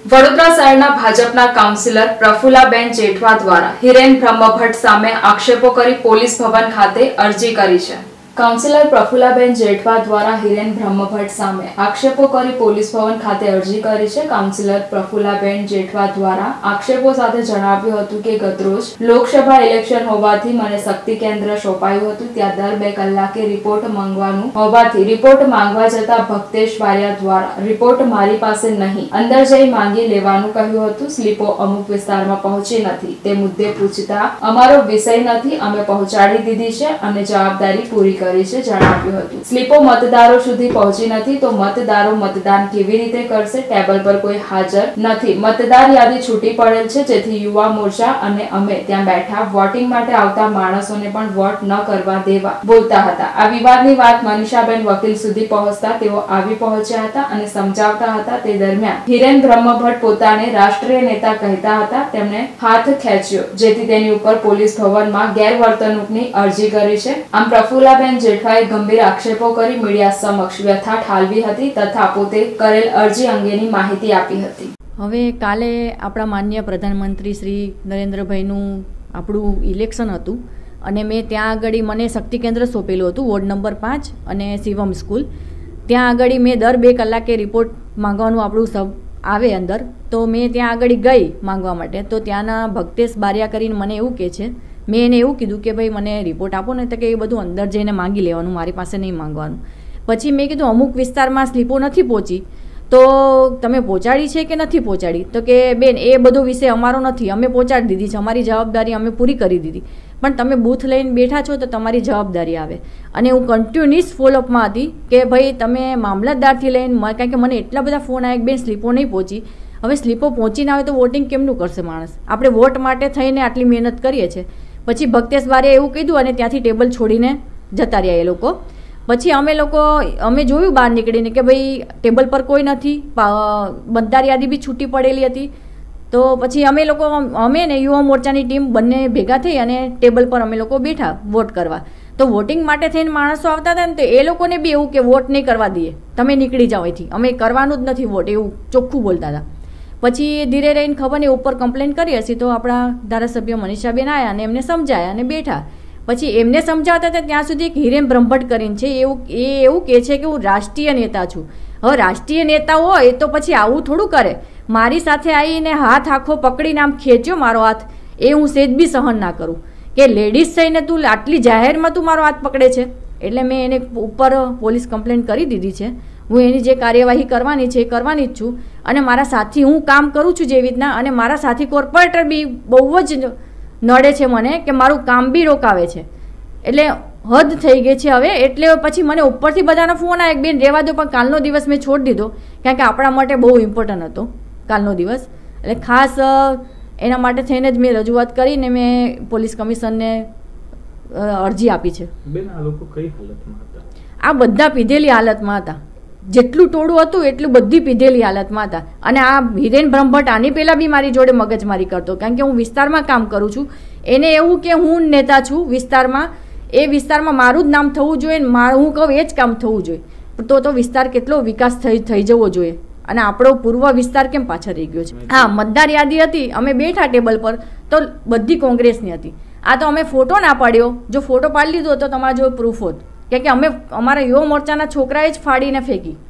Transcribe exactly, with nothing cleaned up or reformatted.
વડોદરા શહેરના ભાજપના કાઉન્સિલર પ્રફુલ્લાબેન જેઠવા દ્વારા હિરેન બ્રહ્મભટ્ટ સામે આક્ષેપો કરી પોલીસ ભવન ખાતે અરજી કરી છે। કાઉન્સિલર પ્રફુલ્લાબેન જેઠવા દ્વારા હિરેન બ્રહ્મભટ્ટ સામે આક્ષેપો કરી પોલીસ ભવન ખાતે અરજી કરી છે। કાઉન્સિલર પ્રફુલ્લાબેન જેઠવા દ્વારા આક્ષેપો સાથે જણાવ્યું હતું કે ગતરોજ લોકસભા ઇલેક્શન હોવાથી મને શક્તિ કેન્દ્ર સોંપાયું હતું, ત્યાં દર બે કલાકે રિપોર્ટ માંગવાનું હોવાથી રિપોર્ટ માંગવા જતા ભક્તેશ બારિયા દ્વારા રિપોર્ટ મારી પાસે નહીં, અંદર જઈ માંગી લેવાનું કહ્યું હતું। સ્લીપો અમુક વિસ્તારમાં પહોંચી નથી તે મુદ્દે પૂછતા અમારો વિષય નથી, અમે પહોંચાડી દીધી છે અને જવાબદારી પૂરી કરી છે જણાવ્યું હતું। સ્લીપો મતદારો સુધી પહોંચી નથી તો મતદારો મતદાન કેવી રીતે કરશે? ટેબલ પર કોઈ હાજર નથી, મતદાર યાદી છૂટી પડેલ છે, જેથી યુવા મોરચા અને અમે ત્યાં બેઠા વોટિંગ માટે આવતા માણસોને પણ વોટ ન કરવા દેવા બોલતા હતા। આ વિવાદની વાત મનીષાબેન વકીલ સુધી પહોંચતા તેઓ આવી પહોંચ્યા હતા અને સમજાવતા હતા। તે દરમિયાન હિરેન બ્રહ્મભટ્ટ પોતાને રાષ્ટ્રીય નેતા કહેતા હતા, તેમણે હાથ ખેંચ્યો, જેથી તેની ઉપર પોલીસ ભવનમાં ગેરવર્તણૂકની અરજી કરી છે। આમ પ્રફુલ્લાબેન જેઠવાએ ગંભીર આક્ષેપો કરી મીડિયા સમક્ષ વ્યથા ઠાલવી હતી તથા પોતે કરેલ અરજી અંગેની માહિતી આપી હતી। હવે કાલે આપણા માનનીય પ્રધાનમંત્રી શ્રી નરેન્દ્રભાઈનું આપણું ઇલેક્શન હતું અને મેં ત્યાં આગળ મને શક્તિ કેન્દ્ર સોંપેલું હતું વોર્ડ નંબર પાંચ અને શિવમ સ્કૂલ, ત્યાં આગળ મેં દર બે કલાકે રિપોર્ટ માંગવાનું આપણું સબ આવે અંદર, તો મેં ત્યાં આગળ ગઈ માંગવા માટે, તો ત્યાંના ભક્તેશ બારિયા કરીને મને એવું કહે છે, મેં એને એવું કીધું કે ભાઈ મને રિપોર્ટ આપો ને, તો કે એ બધું અંદર જઈને માંગી લેવાનું, મારી પાસે નહીં માંગવાનું। પછી મેં કીધું અમુક વિસ્તારમાં સ્લીપો નથી પહોંચી તો તમે પહોંચાડી છે કે નથી પહોંચાડી? તો કે બેન એ બધો વિષય અમારો નથી, અમે પહોંચાડી દીધી છે, અમારી જવાબદારી અમે પૂરી કરી દીધી, પણ તમે બૂથ લઈને બેઠા છો તો તમારી જવાબદારી આવે। અને હું કન્ટિન્યુઅસ ફોલોઅપમાં હતી કે ભાઈ તમે મામલતદારથી લઈને, કારણ કે મને એટલા બધા ફોન આવ્યા કે બેન સ્લીપો નહીં પહોંચી, હવે સ્લીપો પહોંચી ના આવે તો વોટિંગ કેમનું કરશે માણસ? આપણે વોટ માટે થઈને આટલી મહેનત કરીએ છીએ। પછી ભક્તેશ બારિયાએ એવું કીધું અને ત્યાંથી ટેબલ છોડીને જતા રહ્યા એ લોકો। પછી અમે લોકો અમે જોયું બહાર નીકળીને કે ભાઈ ટેબલ પર કોઈ નથી, મતદાર યાદી બી છૂટી પડેલી હતી। તો પછી અમે લોકો અમે ને યુવા મોરચાની ટીમ બંને ભેગા થઈ અને ટેબલ પર અમે લોકો બેઠા વોટ કરવા। તો વોટિંગ માટે થઈને માણસો આવતા હતા ને તો એ લોકોને બી એવું કે વોટ નહીં કરવા દઈએ, તમે નીકળી જાઓ અહીંથી, અમે કરવાનું જ નથી વોટ, એવું ચોખ્ખું બોલતા હતા। પછી ધીરે રહીને ખબર નહીં ઉપર કમ્પ્લેન કરી હશે તો આપણા ધારાસભ્ય મનીષાબેન આવ્યા અને એમને સમજાયા અને બેઠા। પછી એમને સમજાવતા હતા ત્યાં સુધી એક હિરેન બ્રહ્મભટ્ટ કરીને છે, એવું એ એવું કહે છે કે હું રાષ્ટ્રીય નેતા છું। હવે રાષ્ટ્રીય નેતા હોય તો પછી આવું થોડું કરે, મારી સાથે આવીને હાથ આખો પકડીને આમ ખેંચ્યો મારો હાથ, એ હું સેજ બી સહન ના કરું કે લેડીઝ થઈને તું આટલી જાહેરમાં તું મારો હાથ પકડે છે। એટલે મેં એને ઉપર પોલીસ કમ્પ્લેન કરી દીધી છે। હું એની જે કાર્યવાહી કરવાની છે એ કરવાની જ છું અને મારા સાથી હું કામ કરું છું જેવી રીતના, અને મારા સાથી કોર્પોરેટર બી બહુ જ નડે છે મને કે મારું કામ બી રોકાવે છે, એટલે હદ થઈ ગઈ છે હવે। એટલે પછી મને ઉપરથી બધાનો ફોન આવે બેન રહેવા દો, પણ કાલનો દિવસ મેં છોડી દીધો કારણ કે આપણા માટે બહુ ઇમ્પોર્ટન્ટ હતો કાલનો દિવસ, એટલે ખાસ એના માટે થઈને જ મેં રજૂઆત કરીને મેં પોલીસ કમિશનરને અરજી આપી છે। બેન આ લોકો કઈ હાલતમાં હતા? આ બધા પીધેલી હાલતમાં હતા, જેટલું ટોળું હતું એટલું બધી પીધેલી હાલતમાં હતા। અને આ હિરેન બ્રહ્મભટ્ટ આની પહેલાં બી મારી જોડે મગજમારી કરતો, કારણ કે હું વિસ્તારમાં કામ કરું છું, એને એવું કે હું નેતા છું વિસ્તારમાં, એ વિસ્તારમાં મારું જ નામ થવું જોઈએ ને મારું હું કહું એ જ કામ થવું જોઈએ, તો તો વિસ્તાર કેટલો વિકાસ થઈ થઈ જવો જોઈએ, અને આપણો પૂર્વ વિસ્તાર કેમ પાછળ રહી ગયો છે? હા, મતદાર યાદી હતી, અમે બેઠા ટેબલ પર તો બધી કોંગ્રેસની હતી। આ તો અમે ફોટો ના પાડ્યો, જો ફોટો પાડી લીધો તો તમારા જો પ્રૂફ હોત, કે અમે અમારા યુવા મોરચાના છોકરાએ જ ફાડીને ફેંકી।